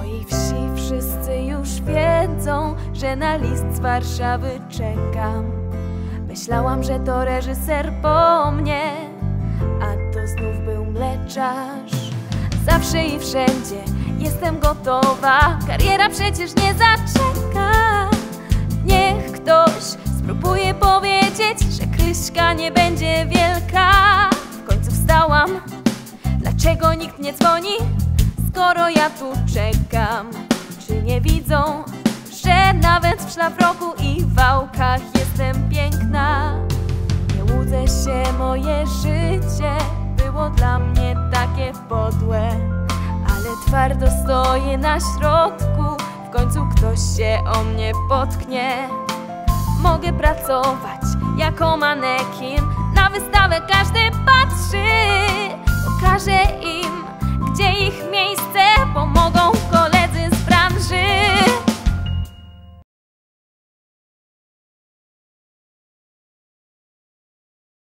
mojej wsi wszyscy już wiedzą, że na list z Warszawy czekam. Myślałam, że to reżyser po mnie, a to znów był mleczarz. Zawsze i wszędzie jestem gotowa, kariera przecież nie zaczeka. Niech ktoś spróbuje powiedzieć, że Kryśka nie będzie wielka. W końcu wstałam, dlaczego nikt nie dzwoni, skoro ja tu czekam? Czy nie widzą, że nawet w szlafroku i wałkach jestem piękna? Nie łudzę się, moje życie było dla mnie takie podłe, ale twardo stoję na środku, w końcu ktoś się o mnie potknie. Mogę pracować jako manekin, na wystawę każdy patrzy. Pokażę im, gdzie ich miejsce,